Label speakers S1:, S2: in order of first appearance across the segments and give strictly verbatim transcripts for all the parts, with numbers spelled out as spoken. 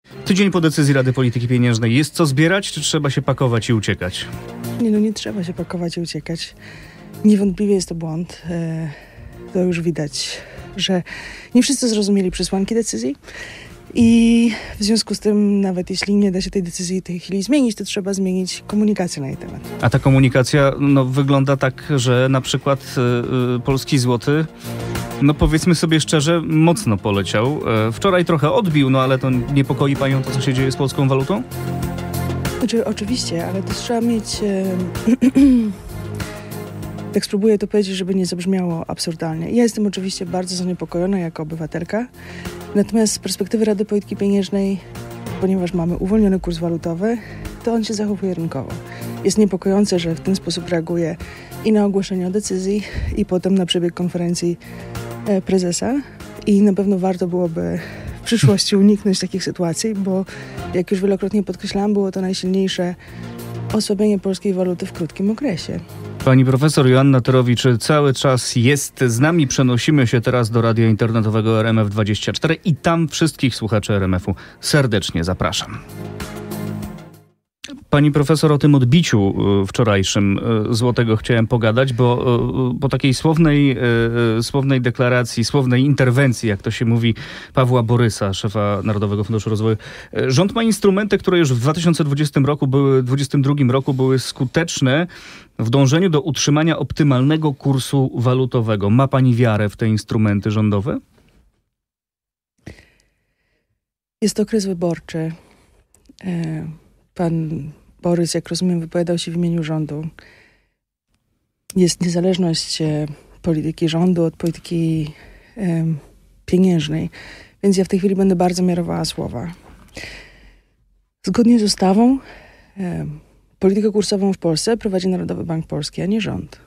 S1: Tydzień po decyzji Rady Polityki Pieniężnej. Jest co zbierać, czy trzeba się pakować i uciekać?
S2: Nie, no nie trzeba się pakować i uciekać. Niewątpliwie jest to błąd. To już widać, że nie wszyscy zrozumieli przesłanki decyzji i w związku z tym, nawet jeśli nie da się tej decyzji w tej chwili zmienić, to trzeba zmienić komunikację na jej temat.
S1: A ta komunikacja no, wygląda tak, że na przykład yy, polski złoty, no powiedzmy sobie szczerze, mocno poleciał. Yy, wczoraj trochę odbił, no ale to niepokoi panią to, co się dzieje z polską walutą?
S2: Znaczy, oczywiście, ale to trzeba mieć... Yy, tak spróbuję to powiedzieć, żeby nie zabrzmiało absurdalnie. Ja jestem oczywiście bardzo zaniepokojona jako obywatelka, natomiast z perspektywy Rady Polityki Pieniężnej, ponieważ mamy uwolniony kurs walutowy, to on się zachowuje rynkowo. Jest niepokojące, że w ten sposób reaguje i na ogłoszenie o decyzji, i potem na przebieg konferencji prezesa. I na pewno warto byłoby w przyszłości uniknąć takich sytuacji, bo jak już wielokrotnie podkreślałam, było to najsilniejsze osłabienie polskiej waluty w krótkim okresie.
S1: Pani profesor Joanna Terowicz cały czas jest z nami. Przenosimy się teraz do radia internetowego R M F dwadzieścia cztery i tam wszystkich słuchaczy R M F-u serdecznie zapraszam. Pani profesor, o tym odbiciu wczorajszym złotego chciałem pogadać, bo po takiej słownej, słownej deklaracji, słownej interwencji, jak to się mówi, Pawła Borysa, szefa Narodowego Funduszu Rozwoju, rząd ma instrumenty, które już w dwa tysiące dwudziestym roku były, dwudziestym drugim roku były skuteczne w dążeniu do utrzymania optymalnego kursu walutowego. Ma pani wiarę w te instrumenty rządowe?
S2: Jest to okres wyborczy. Pan Borys, jak rozumiem, wypowiadał się w imieniu rządu. Jest niezależność polityki rządu od polityki e, pieniężnej, więc ja w tej chwili będę bardzo miarowała słowa. Zgodnie z ustawą e, politykę kursową w Polsce prowadzi Narodowy Bank Polski, a nie rząd.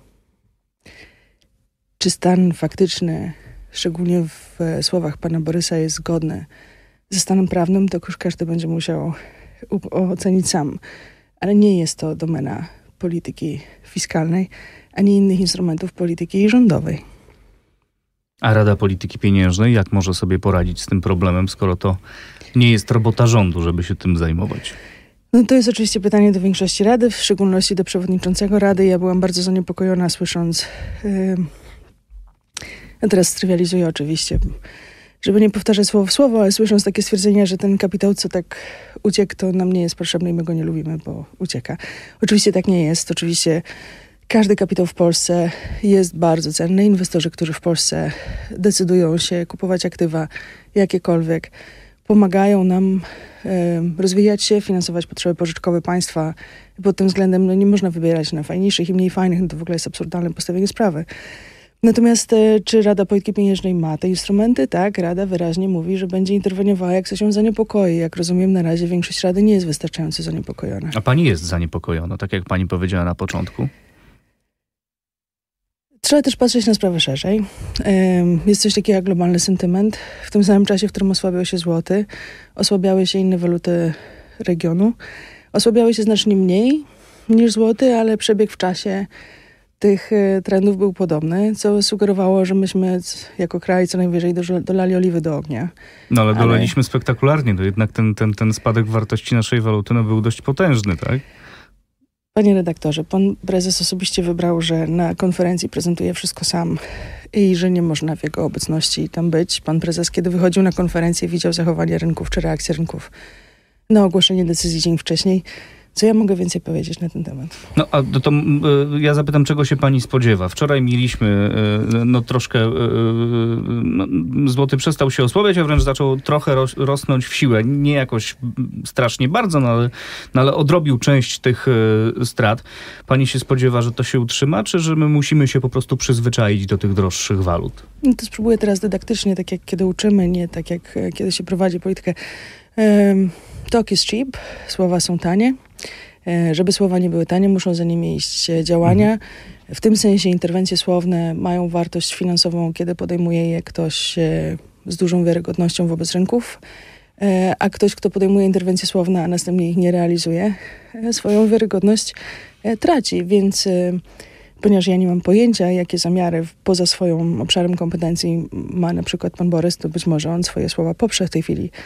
S2: Czy stan faktyczny, szczególnie w e, słowach pana Borysa, jest zgodny ze stanem prawnym, to już każdy będzie musiał ocenić sam. Ale nie jest to domena polityki fiskalnej, ani innych instrumentów polityki rządowej.
S1: A Rada Polityki Pieniężnej jak może sobie poradzić z tym problemem, skoro to nie jest robota rządu, żeby się tym zajmować?
S2: No to jest oczywiście pytanie do większości Rady, w szczególności do przewodniczącego Rady. Ja byłam bardzo zaniepokojona, słysząc... Yy, ja teraz strywializuję oczywiście, żeby nie powtarzać słowo w słowo, ale słysząc takie stwierdzenia, że ten kapitał, co tak uciekł, to nam nie jest potrzebny i my go nie lubimy, bo ucieka. Oczywiście tak nie jest. Oczywiście każdy kapitał w Polsce jest bardzo cenny. Inwestorzy, którzy w Polsce decydują się kupować aktywa jakiekolwiek, pomagają nam e, rozwijać się, finansować potrzeby pożyczkowe państwa. Pod tym względem no, nie można wybierać na fajniejszych i mniej fajnych. No to w ogóle jest absurdalne postawienie sprawy. Natomiast e, czy Rada Polityki Pieniężnej ma te instrumenty? Tak, Rada wyraźnie mówi, że będzie interweniowała, jak coś się zaniepokoi. Jak rozumiem, na razie większość Rady nie jest wystarczająco zaniepokojona.
S1: A pani jest zaniepokojona, tak jak pani powiedziała na początku?
S2: Trzeba też patrzeć na sprawę szerzej. Jest coś takiego jak globalny sentyment. W tym samym czasie, w którym osłabiał się złoty, osłabiały się inne waluty regionu. Osłabiały się znacznie mniej niż złoty, ale przebieg w czasie tych trendów był podobny, co sugerowało, że myśmy jako kraj co najwyżej dolali oliwy do ognia.
S1: No ale dolaliśmy ale... spektakularnie. To jednak ten, ten, ten spadek wartości naszej waluty no, był dość potężny, tak?
S2: Panie redaktorze, pan prezes osobiście wybrał, że na konferencji prezentuje wszystko sam i że nie można w jego obecności tam być. Pan prezes, kiedy wychodził na konferencję, widział zachowanie rynków czy reakcję rynków na ogłoszenie decyzji dzień wcześniej. Co ja mogę więcej powiedzieć na ten temat?
S1: No, a to, to ja zapytam, czego się pani spodziewa? Wczoraj mieliśmy no troszkę, no, złoty przestał się osłabiać, a wręcz zaczął trochę ros, rosnąć w siłę. Nie jakoś strasznie bardzo, no ale, no ale odrobił część tych strat. Pani się spodziewa, że to się utrzyma, czy że my musimy się po prostu przyzwyczaić do tych droższych walut?
S2: No to spróbuję teraz dydaktycznie, tak jak kiedy uczymy, nie tak jak kiedy się prowadzi politykę. Um, talk is cheap, słowa są tanie. Żeby słowa nie były tanie, muszą za nimi iść działania. W tym sensie interwencje słowne mają wartość finansową, kiedy podejmuje je ktoś z dużą wiarygodnością wobec rynków, a ktoś, kto podejmuje interwencje słowne, a następnie ich nie realizuje, swoją wiarygodność traci. Więc ponieważ ja nie mam pojęcia, jakie zamiary poza swoim obszarem kompetencji ma na przykład pan Borys, to być może on swoje słowa poprze w tej chwili.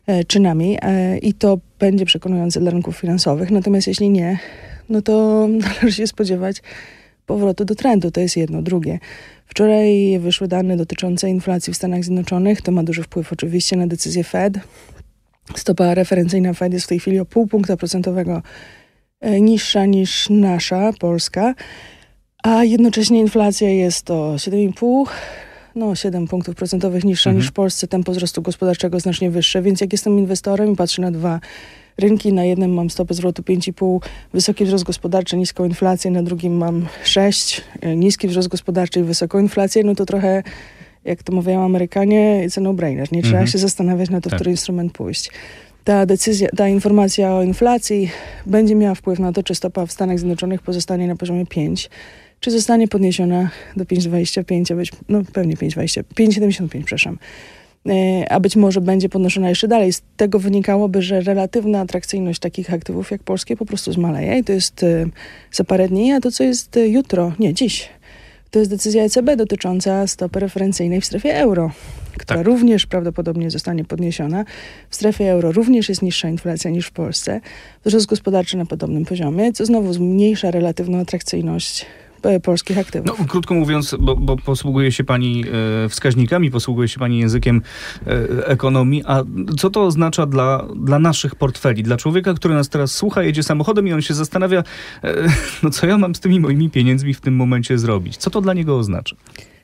S2: czynami i to będzie przekonujące dla rynków finansowych. Natomiast jeśli nie, no to należy się spodziewać powrotu do trendu. To jest jedno. Drugie. Wczoraj wyszły dane dotyczące inflacji w Stanach Zjednoczonych. To ma duży wpływ oczywiście na decyzję Fed. Stopa referencyjna Fed jest w tej chwili o pół punkta procentowego niższa niż nasza, polska, a jednocześnie inflacja jest o siedem i pół, no siedem punktów procentowych niższa mhm. niż w Polsce, tempo wzrostu gospodarczego znacznie wyższe, więc jak jestem inwestorem i patrzę na dwa rynki, na jednym mam stopę zwrotu pięć i pół, wysoki wzrost gospodarczy, niską inflację, na drugim mam sześć, niski wzrost gospodarczy i wysoką inflację, no to trochę, jak to mówią Amerykanie, it's a no-brainer, nie trzeba mhm. się zastanawiać na to, w tak. który instrument pójść. Ta decyzja, ta informacja o inflacji będzie miała wpływ na to, czy stopa w Stanach Zjednoczonych pozostanie na poziomie pięć, czy zostanie podniesiona do pięć przecinek dwadzieścia pięć, a być, no pewnie pięć przecinek siedemdziesiąt pięć, przepraszam, a być może będzie podnoszona jeszcze dalej. Z tego wynikałoby, że relatywna atrakcyjność takich aktywów jak polskie po prostu zmaleje i to jest za parę dni, a to co jest jutro, nie, dziś, to jest decyzja E C B dotycząca stopy referencyjnej w strefie euro, która tak. również prawdopodobnie zostanie podniesiona. W strefie euro również jest niższa inflacja niż w Polsce. Wzrost gospodarczy na podobnym poziomie, co znowu zmniejsza relatywną atrakcyjność polskich aktywów.
S1: No, krótko mówiąc, bo, bo posługuje się pani e, wskaźnikami, posługuje się pani językiem e, ekonomii, a co to oznacza dla, dla naszych portfeli? Dla człowieka, który nas teraz słucha, jedzie samochodem i on się zastanawia, e, no co ja mam z tymi moimi pieniędzmi w tym momencie zrobić? Co to dla niego oznacza?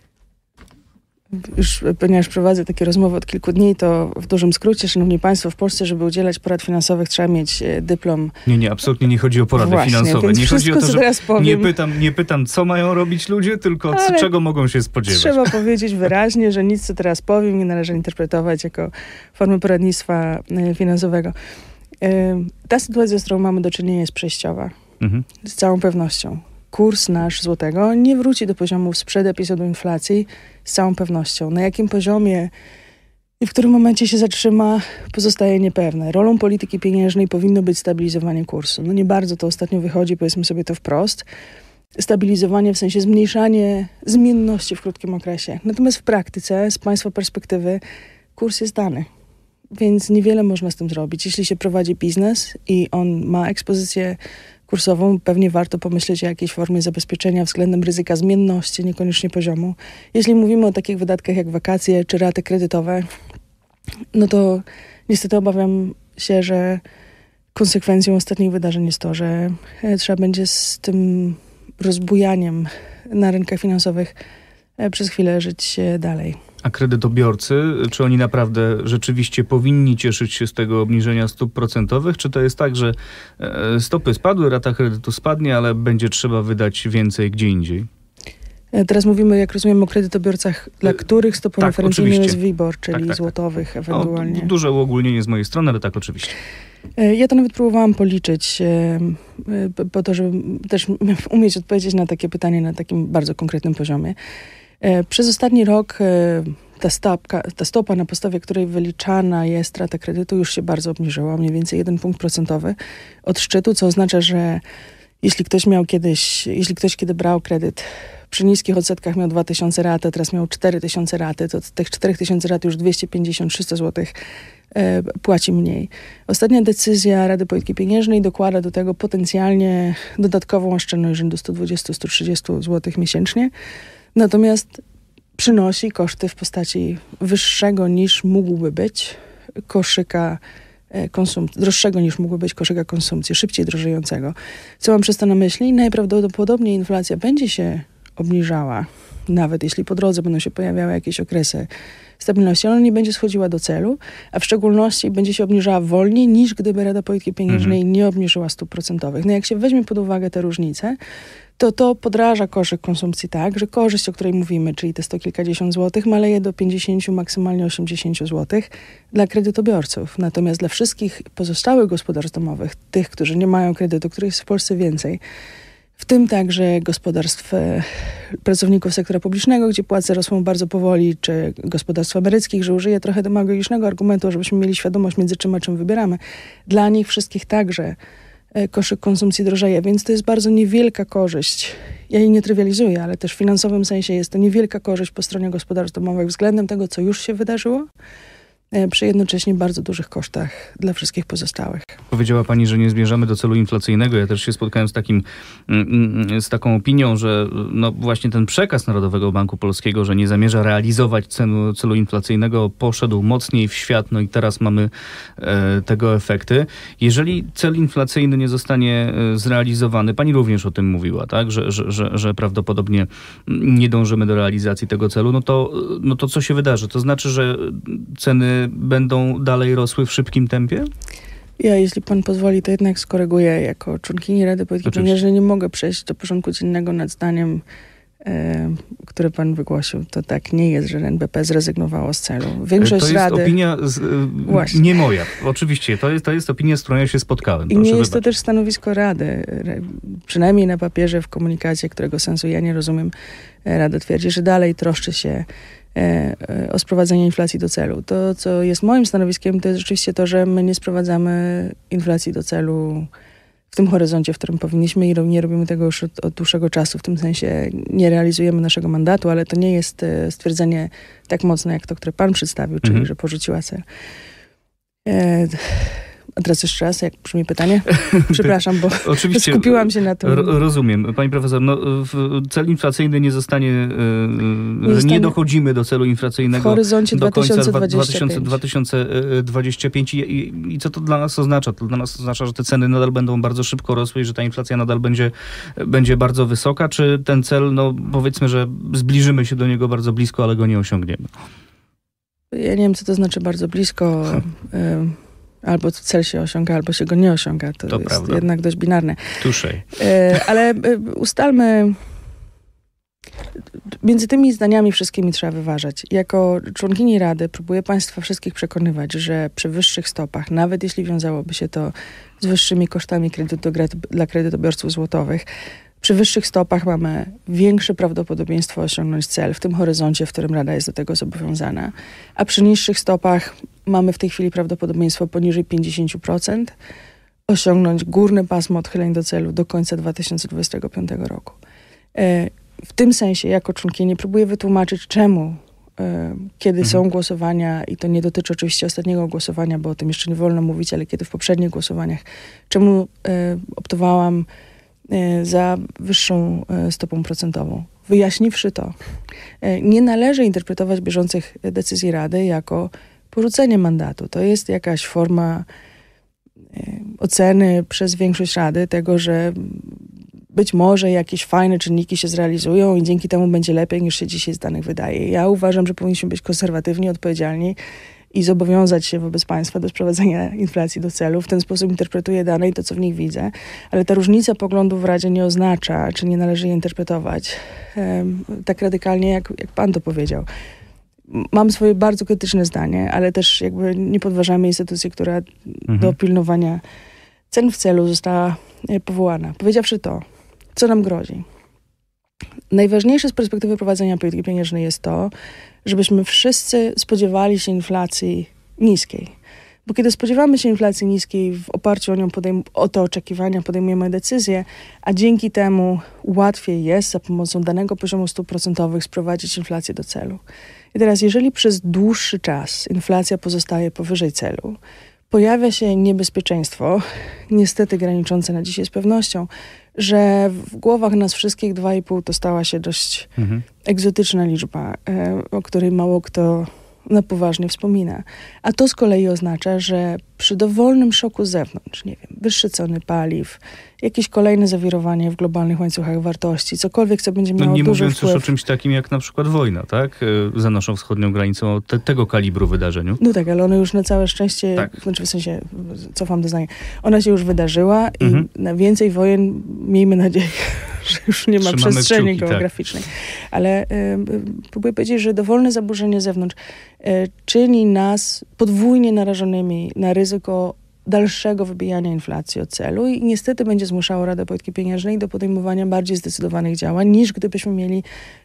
S2: Już, ponieważ prowadzę takie rozmowy od kilku dni, to w dużym skrócie, szanowni państwo, w Polsce, żeby udzielać porad finansowych, trzeba mieć dyplom.
S1: Nie, nie, absolutnie nie chodzi o porady
S2: Właśnie,
S1: finansowe. Nie chodzi o to, że
S2: powiem,
S1: nie, pytam, nie pytam, co mają robić ludzie, tylko co, czego mogą się spodziewać.
S2: Trzeba powiedzieć wyraźnie, że nic, co teraz powiem, nie należy interpretować jako formę poradnictwa finansowego. Ta sytuacja, z którą mamy do czynienia, jest przejściowa. Mhm. Z całą pewnością. Kurs nasz złotego nie wróci do poziomów sprzed epizodu inflacji z całą pewnością. Na jakim poziomie i w którym momencie się zatrzyma, pozostaje niepewne. Rolą polityki pieniężnej powinno być stabilizowanie kursu. No nie bardzo to ostatnio wychodzi, powiedzmy sobie to wprost. Stabilizowanie w sensie zmniejszanie zmienności w krótkim okresie. Natomiast w praktyce, z państwa perspektywy, kurs jest dany. Więc niewiele można z tym zrobić. Jeśli się prowadzi biznes i on ma ekspozycję kursową, pewnie warto pomyśleć o jakiejś formie zabezpieczenia względem ryzyka zmienności, niekoniecznie poziomu. Jeśli mówimy o takich wydatkach jak wakacje czy raty kredytowe, no to niestety obawiam się, że konsekwencją ostatnich wydarzeń jest to, że trzeba będzie z tym rozbujaniem na rynkach finansowych przez chwilę żyć dalej.
S1: A kredytobiorcy, czy oni naprawdę rzeczywiście powinni cieszyć się z tego obniżenia stóp procentowych? Czy to jest tak, że stopy spadły, rata kredytu spadnie, ale będzie trzeba wydać więcej gdzie indziej?
S2: Teraz mówimy, jak rozumiem, o kredytobiorcach, dla których stopą
S1: tak,
S2: referencyjną jest WIBOR, czyli
S1: tak, tak,
S2: złotowych
S1: tak.
S2: ewentualnie.
S1: O, duże uogólnienie z mojej strony, ale tak, oczywiście.
S2: Ja to nawet próbowałam policzyć, po to, żeby też umieć odpowiedzieć na takie pytanie na takim bardzo konkretnym poziomie. Przez ostatni rok ta, stopka, ta stopa, na podstawie której wyliczana jest rata kredytu, już się bardzo obniżyła, mniej więcej jeden punkt procentowy od szczytu, co oznacza, że jeśli ktoś miał kiedyś, jeśli ktoś kiedy brał kredyt przy niskich odsetkach miał dwa tysiące rat, a teraz miał cztery tysiące raty, to z tych cztery tysiące rat już dwieście pięćdziesiąt do trzystu złotych e, płaci mniej. Ostatnia decyzja Rady Polityki Pieniężnej dokłada do tego potencjalnie dodatkową oszczędność rzędu sto dwadzieścia do stu trzydziestu złotych miesięcznie. Natomiast przynosi koszty w postaci wyższego niż mógłby być koszyka konsumpcji, droższego niż mógłby być koszyka konsumpcji, szybciej drożejącego. Co mam przez to na myśli? Najprawdopodobniej inflacja będzie się obniżała, nawet jeśli po drodze będą się pojawiały jakieś okresy stabilności, ona nie będzie schodziła do celu, a w szczególności będzie się obniżała wolniej niż gdyby Rada Polityki Pieniężnej mhm. nie obniżyła stóp procentowych. No jak się weźmie pod uwagę te różnice, to to podraża koszyk konsumpcji tak, że korzyść, o której mówimy, czyli te sto kilkadziesiąt złotych, maleje do pięćdziesięciu, maksymalnie osiemdziesięciu złotych dla kredytobiorców. Natomiast dla wszystkich pozostałych gospodarstw domowych, tych, którzy nie mają kredytu, których jest w Polsce więcej, w tym także gospodarstw pracowników sektora publicznego, gdzie płace rosną bardzo powoli, czy gospodarstw emeryckich, że użyję trochę demagogicznego argumentu, żebyśmy mieli świadomość między czym a czym wybieramy. Dla nich wszystkich także koszyk konsumpcji drożeje, więc to jest bardzo niewielka korzyść. Ja jej nie trywializuję, ale też w finansowym sensie jest to niewielka korzyść po stronie gospodarstw domowych względem tego, co już się wydarzyło przy jednocześnie bardzo dużych kosztach dla wszystkich pozostałych.
S1: Powiedziała pani, że nie zmierzamy do celu inflacyjnego. Ja też się spotkałem z takim, z taką opinią, że no właśnie ten przekaz Narodowego Banku Polskiego, że nie zamierza realizować celu, celu inflacyjnego, poszedł mocniej w świat, no i teraz mamy e, tego efekty. Jeżeli cel inflacyjny nie zostanie zrealizowany, pani również o tym mówiła, tak, że, że, że, że prawdopodobnie nie dążymy do realizacji tego celu, no to, no to co się wydarzy? To znaczy, że ceny będą dalej rosły w szybkim tempie?
S2: Ja, jeśli pan pozwoli, to jednak skoryguję. Jako członkini Rady Polityki Pieniężnej nie mogę przejść do porządku dziennego nad zdaniem, e, które pan wygłosił. To tak nie jest, że N B P zrezygnowało z celu. Większość
S1: to jest
S2: Rady...
S1: opinia z, e, nie moja. Oczywiście, to jest, to jest opinia, z którą ja się spotkałem.
S2: I nie jest
S1: wybaczyć.
S2: to też stanowisko Rady. Przynajmniej na papierze, w komunikacie, którego sensu ja nie rozumiem, Rada twierdzi, że dalej troszczy się o sprowadzenie inflacji do celu. To, co jest moim stanowiskiem, to jest rzeczywiście to, że my nie sprowadzamy inflacji do celu w tym horyzoncie, w którym powinniśmy i nie robimy tego już od, od dłuższego czasu. W tym sensie nie realizujemy naszego mandatu, ale to nie jest stwierdzenie tak mocne, jak to, które pan przedstawił, czyli
S1: mhm.
S2: że porzuciła cel. E, A teraz jeszcze raz, jak brzmi pytanie? Przepraszam, bo Oczywiście, skupiłam się na tym.
S1: Ro, rozumiem. Pani profesor, no, cel inflacyjny nie zostanie, nie, że
S2: zostanie
S1: nie dochodzimy do celu inflacyjnego
S2: w horyzoncie
S1: do końca
S2: dwa
S1: tysiące dwudziestego piątego. I, i, I co to dla nas oznacza? To dla nas oznacza, że te ceny nadal będą bardzo szybko rosły i że ta inflacja nadal będzie, będzie bardzo wysoka? Czy ten cel, no powiedzmy, że zbliżymy się do niego bardzo blisko, ale go nie osiągniemy?
S2: Ja nie wiem, co to znaczy bardzo blisko. Hmm. Albo cel się osiąga, albo się go nie osiąga. To, to jest prawda. Jednak dość binarne.
S1: Tuszej.
S2: E, ale e, ustalmy, między tymi zdaniami wszystkimi trzeba wyważać. Jako członkini Rady próbuję państwa wszystkich przekonywać, że przy wyższych stopach, nawet jeśli wiązałoby się to z wyższymi kosztami kredytu dla kredytobiorców złotowych, przy wyższych stopach mamy większe prawdopodobieństwo osiągnąć cel w tym horyzoncie, w którym Rada jest do tego zobowiązana, a przy niższych stopach mamy w tej chwili prawdopodobieństwo poniżej pięćdziesiąt procent osiągnąć górne pasmo odchyleń do celu do końca dwa tysiące dwudziestego piątego roku. W tym sensie, jako członkini, próbuję wytłumaczyć, czemu, kiedy mhm. są głosowania, i to nie dotyczy oczywiście ostatniego głosowania, bo o tym jeszcze nie wolno mówić, ale kiedy w poprzednich głosowaniach, czemu optowałam za wyższą stopą procentową. Wyjaśniwszy to, nie należy interpretować bieżących decyzji Rady jako porzucenie mandatu. To jest jakaś forma oceny przez większość Rady tego, że być może jakieś fajne czynniki się zrealizują i dzięki temu będzie lepiej, niż się dzisiaj z danych wydaje. Ja uważam, że powinniśmy być konserwatywni, odpowiedzialni i zobowiązać się wobec państwa do sprowadzenia inflacji do celu. W ten sposób interpretuję dane i to, co w nich widzę. Ale ta różnica poglądów w Radzie nie oznacza, czy nie należy je interpretować um, tak radykalnie, jak, jak pan to powiedział. Mam swoje bardzo krytyczne zdanie, ale też jakby nie podważamy instytucji, która mhm. do pilnowania cen w celu została powołana. Powiedziawszy to, co nam grozi? Najważniejsze z perspektywy prowadzenia polityki pieniężnej jest to, żebyśmy wszyscy spodziewali się inflacji niskiej. Bo kiedy spodziewamy się inflacji niskiej, w oparciu o nią podejm- o te oczekiwania podejmujemy decyzje, a dzięki temu łatwiej jest za pomocą danego poziomu stóp procentowych sprowadzić inflację do celu. I teraz, jeżeli przez dłuższy czas inflacja pozostaje powyżej celu, pojawia się niebezpieczeństwo, niestety graniczące na dzisiaj z pewnością, że w głowach nas wszystkich dwa i pół to stała się dość mhm. egzotyczna liczba, o której mało kto na poważnie wspomina. A to z kolei oznacza, że przy dowolnym szoku z zewnątrz, nie wiem, wyższe ceny paliw, jakieś kolejne zawirowanie w globalnych łańcuchach wartości, cokolwiek, co będzie miało
S1: no nie
S2: duży
S1: mówiąc
S2: wpływ.
S1: już o czymś takim jak na przykład wojna, tak? Za naszą wschodnią granicą, o te, tego kalibru wydarzeniu.
S2: No tak, ale ona już na całe szczęście, tak. znaczy w sensie, cofam do zdania, ona się już wydarzyła i mhm. na więcej wojen, miejmy nadzieję, że już nie ma Trzymamy przestrzeni kciuki, geograficznej. Tak. Ale y, próbuję powiedzieć, że dowolne zaburzenie z zewnątrz y, czyni nas podwójnie narażonymi na ryzyko dalszego wybijania inflacji od celu i niestety będzie zmuszało Radę Polityki Pieniężnej do podejmowania bardziej zdecydowanych działań, niż gdybyśmy mieli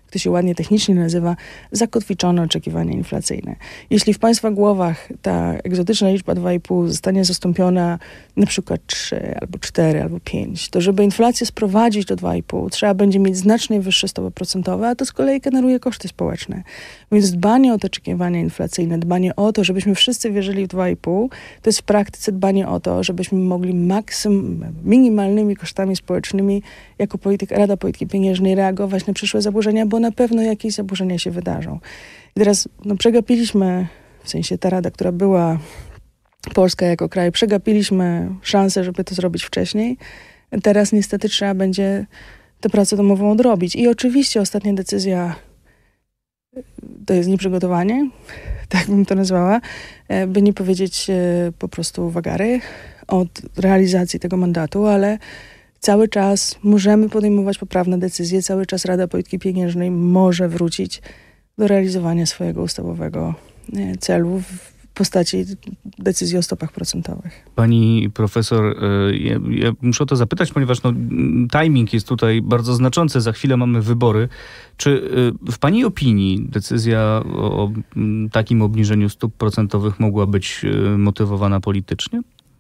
S2: to się ładnie technicznie nazywa, zakotwiczone oczekiwania inflacyjne. Jeśli w Państwa głowach ta egzotyczna liczba dwa i pół zostanie zastąpiona na przykład trzy, albo cztery, albo pięć, to żeby inflację sprowadzić do dwa i pół, trzeba będzie mieć znacznie wyższe stopy procentowe, a to z kolei generuje koszty społeczne. Więc dbanie o te oczekiwania inflacyjne, dbanie o to, żebyśmy wszyscy wierzyli w dwa i pół, to jest w praktyce dbanie o to, żebyśmy mogli maksym, minimalnymi kosztami społecznymi jako polityk, Rada Polityki Pieniężnej reagować na przyszłe zaburzenia, bo na pewno jakieś zaburzenia się wydarzą. I teraz no, przegapiliśmy, w sensie ta Rada, która była Polska jako kraj, przegapiliśmy szansę, żeby to zrobić wcześniej. Teraz niestety trzeba będzie tę pracę domową odrobić. I oczywiście ostatnia decyzja to jest nieprzygotowanie, tak bym to nazwała, by nie powiedzieć po prostu wagary od realizacji tego mandatu, ale cały czas możemy podejmować poprawne decyzje, cały czas Rada Polityki Pieniężnej może wrócić do realizowania swojego ustawowego celu w postaci decyzji o stopach procentowych.
S1: Pani profesor, ja, ja muszę o to zapytać, ponieważ no, timing jest tutaj bardzo znaczący. Za chwilę mamy wybory. Czy w pani opinii decyzja o, o takim obniżeniu stóp procentowych mogła być motywowana politycznie?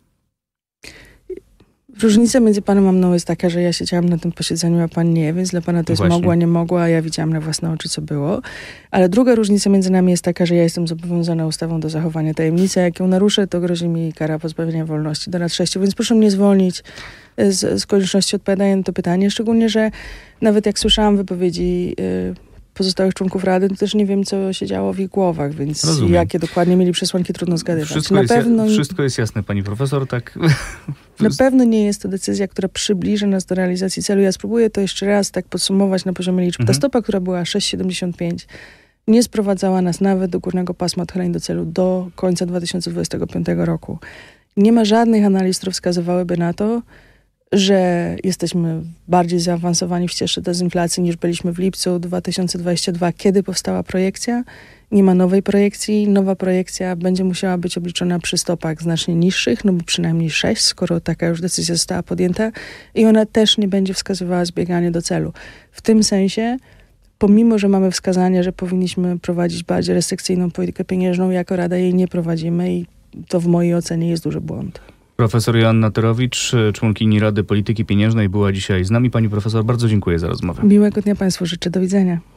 S2: Różnica między panem a mną jest taka, że ja siedziałam na tym posiedzeniu, a pan nie, więc dla pana to jest
S1: Właśnie.
S2: mogła, nie mogła, a ja widziałam na własne oczy, co było. Ale druga różnica między nami jest taka, że ja jestem zobowiązana ustawą do zachowania tajemnicy, a jak ją naruszę, to grozi mi kara pozbawienia wolności do lat sześciu, więc proszę mnie zwolnić z, z konieczności odpowiadania na to pytanie, szczególnie, że nawet jak słyszałam wypowiedzi yy, pozostałych członków Rady, to też nie wiem, co się działo w ich głowach, więc
S1: Rozumiem.
S2: Jakie dokładnie mieli przesłanki, trudno zgadywać.
S1: Wszystko,
S2: na
S1: jest,
S2: pewno...
S1: wszystko jest jasne, pani profesor, tak?
S2: Na pewno nie jest to decyzja, która przybliży nas do realizacji celu. Ja spróbuję to jeszcze raz tak podsumować na poziomie liczb.
S1: Mhm.
S2: Ta stopa, która była sześć przecinek siedemdziesiąt pięć, nie sprowadzała nas nawet do górnego pasma odchyleń do celu do końca dwa tysiące dwudziestego piątego roku. Nie ma żadnych analiz, które wskazywałyby na to, że jesteśmy bardziej zaawansowani w ścieżce dezinflacji niż byliśmy w lipcu dwa tysiące dwudziestego drugiego, kiedy powstała projekcja. Nie ma nowej projekcji. Nowa projekcja będzie musiała być obliczona przy stopach znacznie niższych, no bo przynajmniej sześć, skoro taka już decyzja została podjęta i ona też nie będzie wskazywała zbieganie do celu. W tym sensie, pomimo że mamy wskazania, że powinniśmy prowadzić bardziej restrykcyjną politykę pieniężną, jako Rada jej nie prowadzimy i to w mojej ocenie jest duży błąd.
S1: Profesor Joanna Torowicz, członkini Rady Polityki Pieniężnej, była dzisiaj z nami. Pani profesor, bardzo dziękuję za rozmowę.
S2: Miłego dnia Państwu życzę. Do widzenia.